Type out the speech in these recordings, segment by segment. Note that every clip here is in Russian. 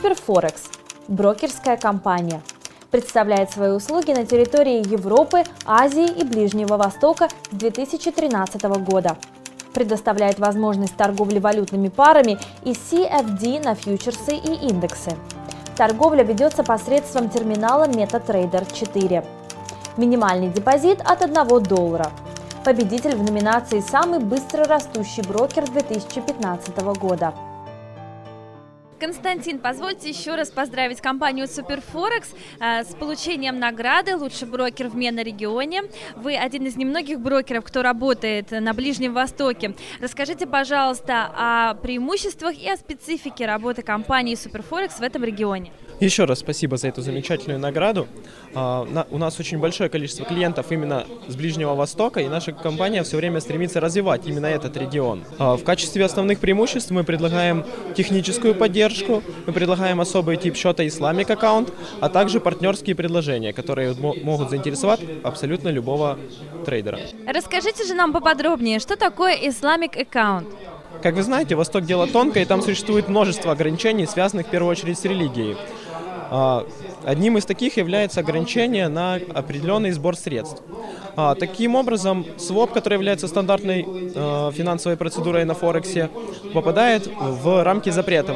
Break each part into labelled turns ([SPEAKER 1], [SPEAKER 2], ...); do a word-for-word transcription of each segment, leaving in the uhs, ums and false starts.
[SPEAKER 1] Суперфорекс – брокерская компания. Представляет свои услуги на территории Европы, Азии и Ближнего Востока с две тысячи тринадцатого года. Предоставляет возможность торговли валютными парами и си эф ди на фьючерсы и индексы. Торговля ведется посредством терминала MetaTrader четыре. Минимальный депозит от одного доллара. Победитель в номинации «Самый быстро растущий брокер две тысячи пятнадцатого года».
[SPEAKER 2] Константин, позвольте еще раз поздравить компанию Суперфорекс э, с получением награды «Лучший брокер в Мена-регионе». Вы один из немногих брокеров, кто работает на Ближнем Востоке. Расскажите, пожалуйста, о преимуществах и о специфике работы компании Суперфорекс в этом регионе.
[SPEAKER 3] Еще раз спасибо за эту замечательную награду. У нас очень большое количество клиентов именно с Ближнего Востока, и наша компания все время стремится развивать именно этот регион. В качестве основных преимуществ мы предлагаем техническую поддержку, мы предлагаем особый тип счета Islamic аккаунт, а также партнерские предложения, которые могут заинтересовать абсолютно любого трейдера.
[SPEAKER 2] Расскажите же нам поподробнее, что такое Islamic аккаунт?
[SPEAKER 3] Как вы знаете, Восток дело тонкое, и там существует множество ограничений, связанных в первую очередь с религией. Одним из таких является ограничение на определенный сбор средств. Таким образом, своп, который является стандартной финансовой процедурой на Форексе, попадает в рамки запрета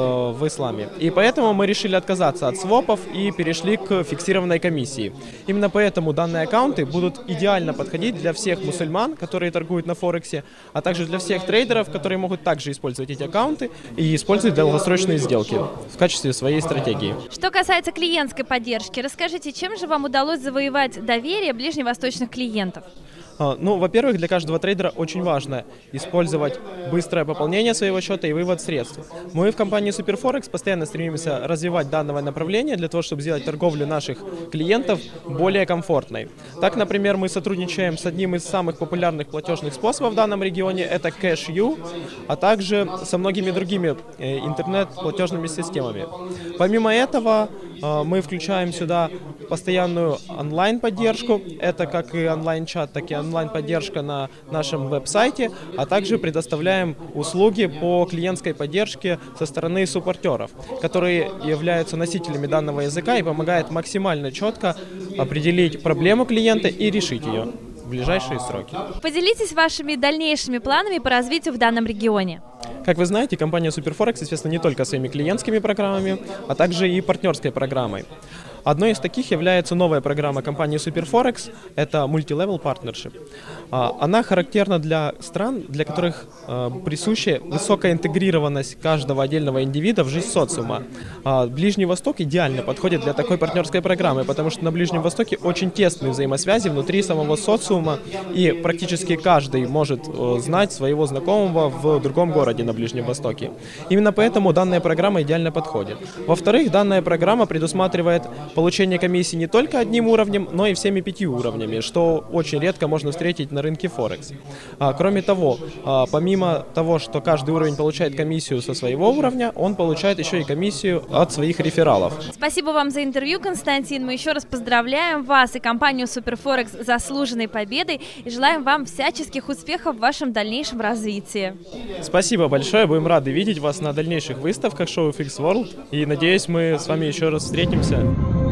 [SPEAKER 3] в исламе. И поэтому мы решили отказаться от свопов и перешли к фиксированной комиссии. Именно поэтому данные аккаунты будут идеально подходить для всех мусульман, которые торгуют на Форексе, а также для всех трейдеров, которые могут также использовать эти аккаунты и использовать долгосрочные сделки в качестве своей стратегии.
[SPEAKER 2] Что касается клиентской поддержки, расскажите, чем же вам удалось завоевать доверие ближневосточных клиентов?
[SPEAKER 3] Ну, во-первых, для каждого трейдера очень важно использовать быстрое пополнение своего счета и вывод средств. Мы в компании Суперфорекс постоянно стремимся развивать данное направление для того, чтобы сделать торговлю наших клиентов более комфортной. Так, например, мы сотрудничаем с одним из самых популярных платежных способов в данном регионе, это CashU, а также со многими другими интернет-платежными системами. Помимо этого, мы включаем сюда постоянную онлайн-поддержку, это как и онлайн-чат, так и онлайн-поддержка на нашем веб-сайте, а также предоставляем услуги по клиентской поддержке со стороны суппортеров, которые являются носителями данного языка и помогают максимально четко определить проблему клиента и решить ее в ближайшие сроки.
[SPEAKER 2] Поделитесь вашими дальнейшими планами по развитию в данном регионе.
[SPEAKER 3] Как вы знаете, компания Суперфорекс известна не только своими клиентскими программами, а также и партнерской программой. Одной из таких является новая программа компании Суперфорекс, это Multi-Level Partnership. Она характерна для стран, для которых присуща высокая интегрированность каждого отдельного индивида в жизнь социума. Ближний Восток идеально подходит для такой партнерской программы, потому что на Ближнем Востоке очень тесные взаимосвязи внутри самого социума, и практически каждый может знать своего знакомого в другом городе на Ближнем Востоке. Именно поэтому данная программа идеально подходит. Во-вторых, данная программа предусматривает получение комиссии не только одним уровнем, но и всеми пятью уровнями, что очень редко можно встретить на рынке Форекс. А, кроме того, а, помимо того, что каждый уровень получает комиссию со своего уровня, он получает еще и комиссию от своих рефералов.
[SPEAKER 2] Спасибо вам за интервью, Константин. Мы еще раз поздравляем вас и компанию Суперфорекс с заслуженной победой и желаем вам всяческих успехов в вашем дальнейшем развитии.
[SPEAKER 3] Спасибо большое. Будем рады видеть вас на дальнейших выставках шоу эф икс World. И надеюсь, мы с вами еще раз встретимся.